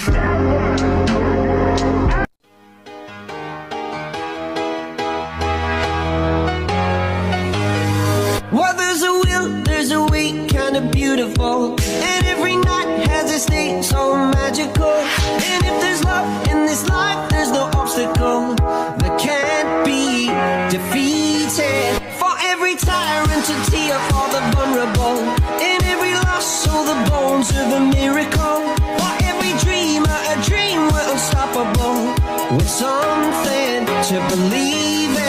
Well, there's a will, there's a way, kinda beautiful. And every night has a state so magical. And if there's love